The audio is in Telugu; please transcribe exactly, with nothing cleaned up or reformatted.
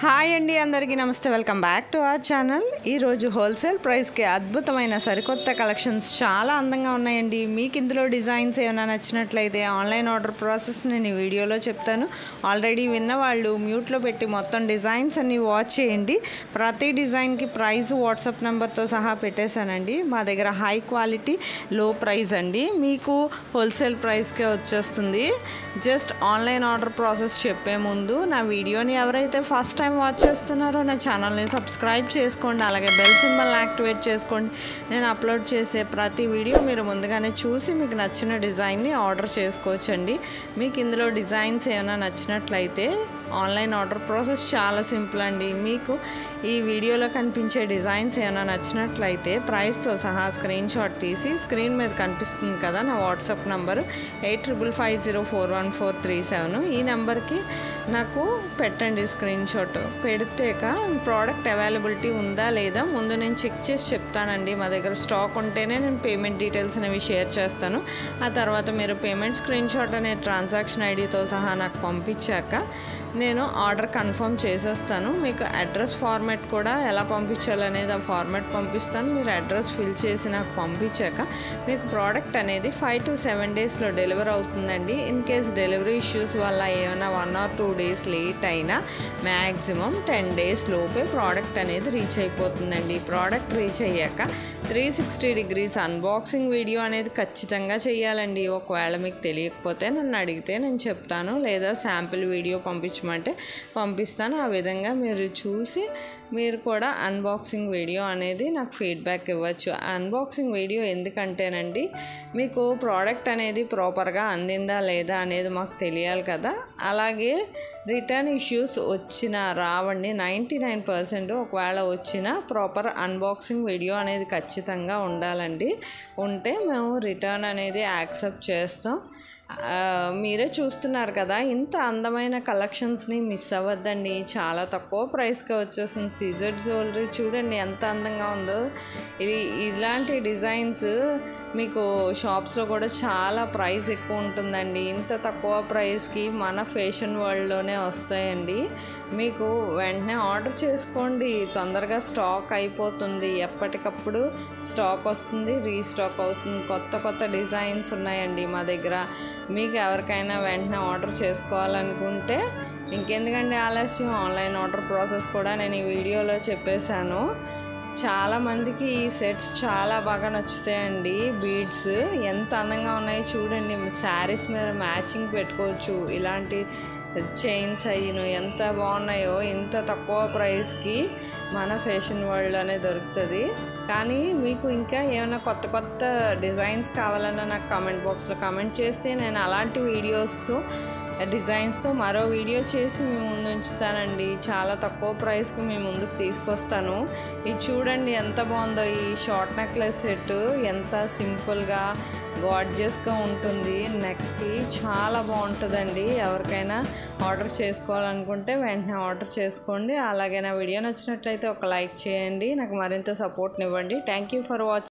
హాయ్ అండి, అందరికీ నమస్తే. Welcome back to our channel. ఈరోజు హోల్సేల్ ప్రైస్కి అద్భుతమైన సరికొత్త కలెక్షన్స్ చాలా అందంగా ఉన్నాయండి. మీకు ఇందులో డిజైన్స్ ఏమైనా నచ్చినట్లయితే ఆన్లైన్ ఆర్డర్ ప్రాసెస్ నేను ఈ వీడియోలో చెప్తాను. ఆల్రెడీ విన్న వాళ్ళు మ్యూట్లో పెట్టి మొత్తం డిజైన్స్ అన్ని వాచ్ చేయండి. ప్రతి డిజైన్కి ప్రైస్ వాట్సాప్ నెంబర్తో సహా పెట్టేశానండి. మా దగ్గర హై క్వాలిటీ లో ప్రైస్ అండి, మీకు హోల్సేల్ ప్రైస్కే వచ్చేస్తుంది. జస్ట్ ఆన్లైన్ ఆర్డర్ ప్రాసెస్ చెప్పే ముందు నా వీడియోని ఎవరైతే ఫస్ట్ టైం వాచ్ చేస్తున్నారో నా ఛానల్ని సబ్స్క్రైబ్ చేసుకోండి. అలాగే బెల్ సింబల్ని యాక్టివేట్ చేసుకోండి. నేను అప్లోడ్ చేసే ప్రతి వీడియో మీరు ముందుగానే చూసి మీకు నచ్చిన డిజైన్ని ఆర్డర్ చేసుకోవచ్చండి. మీకు ఇందులో డిజైన్స్ ఏమైనా నచ్చినట్లయితే ఆన్లైన్ ఆర్డర్ ప్రాసెస్ చాలా సింపుల్ అండి. మీకు ఈ వీడియోలో కనిపించే డిజైన్స్ ఏమైనా నచ్చినట్లయితే ప్రైస్తో సహా స్క్రీన్ షాట్ తీసి స్క్రీన్ మీద కనిపిస్తుంది కదా నా WhatsApp number eight triple five zero four one four three seven ఈ నెంబర్కి నాకు పెట్టండి స్క్రీన్ షాట్. పెడితేక ప్రోడక్ట్ అవైలబిలిటీ ఉందా లేదా ముందు నేను చెక్ చేసి చెప్తానండి. మా దగ్గర స్టాక్ ఉంటేనే నేను పేమెంట్ డీటెయిల్స్ అనేవి షేర్ చేస్తాను. ఆ తర్వాత మీరు పేమెంట్ స్క్రీన్ షాట్ అనే ట్రాన్సాక్షన్ ఐడితో సహా నాకు పంపించాక నేను ఆర్డర్ కన్ఫర్మ్ చేసేస్తాను. మీకు అడ్రస్ ఫార్మాట్ కూడా ఎలా పంపించాలనేది ఆ ఫార్మాట్ పంపిస్తాను. మీరు అడ్రస్ ఫిల్ చేసి నాకు పంపించాక మీకు ప్రోడక్ట్ అనేది ఫైవ్ టు సెవెన్ డేస్లో డెలివర్ అవుతుందండి. ఇన్ కేస్ డెలివరీ ఇష్యూస్ వల్ల ఏమైనా one or two days late అయినా మ్యాక్సిమం టెన్ డేస్ లోపే ప్రోడక్ట్ అనేది రీచ్ అయిపోతుందండి. ప్రోడక్ట్ రీచ్ అయ్యాక three sixty degrees unboxing video అనేది ఖచ్చితంగా చేయాలండి. ఒకవేళ మీకు తెలియకపోతే నన్ను అడిగితే నేను చెప్తాను, లేదా శాంపిల్ వీడియో పంపించమంటే పంపిస్తాను. ఆ విధంగా మీరు చూసి మీరు కూడా అన్బాక్సింగ్ వీడియో అనేది నాకు ఫీడ్బ్యాక్ ఇవ్వచ్చు. అన్బాక్సింగ్ వీడియో ఎందుకంటేనండి మీకు ప్రోడక్ట్ అనేది ప్రాపర్గా అందిందా లేదా అనేది మాకు తెలియాలి కదా. అలాగే రిటర్న్ ఇష్యూస్ వచ్చినా రావండి, నైంటీ నైన్ పర్సెంట్ ఒకవేళ వచ్చినా ప్రాపర్ అన్బాక్సింగ్ వీడియో అనేది ఖచ్చితంగా ఉండాలండి. ఉంటే మేము రిటర్న్ అనేది యాక్సెప్ట్ చేస్తాం. మీరే చూస్తున్నారు కదా, ఇంత అందమైన కలెక్షన్స్ని మిస్ అవ్వద్దండి. చాలా తక్కువ ప్రైస్కి వచ్చేసింది. సీజెడ్ జ్యువెలరీ చూడండి ఎంత అందంగా ఉందో. ఇది ఇలాంటి డిజైన్స్ మీకు షాప్స్లో కూడా చాలా ప్రైస్ ఎక్కువ ఉంటుందండి. ఇంత తక్కువ ప్రైస్కి మన ఫ్యాషన్ వరల్డ్లోనే వస్తాయండి. మీకు వెంటనే ఆర్డర్ చేసుకోండి, తొందరగా స్టాక్ అయిపోతుంది. ఎప్పటికప్పుడు స్టాక్ వస్తుంది, రీస్టాక్ అవుతుంది. కొత్త కొత్త డిజైన్స్ ఉన్నాయండి మా దగ్గర. మీకు ఎవరికైనా వెంటనే ఆర్డర్ చేసుకోవాలనుకుంటే ఇంకెందుకండి ఆలస్యం, ఆన్లైన్ ఆర్డర్ ప్రాసెస్ కూడా నేను ఈ వీడియోలో చెప్పేశాను. చాలామందికి ఈ సెట్స్ చాలా బాగా నచ్చుతాయండి. బీడ్స్ ఎంత అందంగా ఉన్నాయో చూడండి. శారీస్ మీద మ్యాచింగ్ పెట్టుకోవచ్చు. ఇలాంటి చైన్స్ అయ్యను ఎంత బాగున్నాయో. ఇంత తక్కువ ప్రైస్కి మన ఫ్యాషన్ వరల్డ్లోనే దొరుకుతుంది. కానీ మీకు ఇంకా ఏమైనా కొత్త కొత్త డిజైన్స్ కావాలన్నా నాకు కామెంట్ బాక్స్లో కామెంట్ చేస్తే నేను అలాంటి వీడియోస్తో డిజైన్స్తో మరో వీడియో చేసి మీ ముందు ఉంచుతానండి. చాలా తక్కువ ప్రైస్కి మీ ముందుకు తీసుకొస్తాను. ఇది చూడండి ఎంత బాగుందో. ఈ షార్ట్ నెక్లెస్ సెట్ ఎంత సింపుల్గా గార్జియస్గా ఉంటుంది. నెక్కి చాలా బాగుంటుందండి. ఎవరికైనా ఆర్డర్ చేసుకోవాలనుకుంటే వెంటనే ఆర్డర్ చేసుకోండి. అలాగే నా వీడియో నచ్చినట్లయితే ఒక లైక్ చేయండి, నాకు మరింత సపోర్ట్నివ్వండి. Thank you for watching.